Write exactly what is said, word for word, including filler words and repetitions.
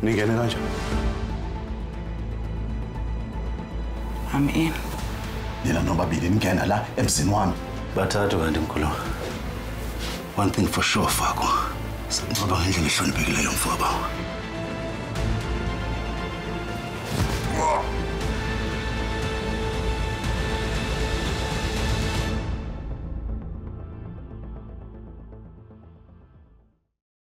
Ningene kanjani? I'm in. Nina nobabili ningena la emzini wami. Bathathu kanti mkhulu. One thing for sure Fako. Ngoba ngendlela ehloniphekileyo mfowabo.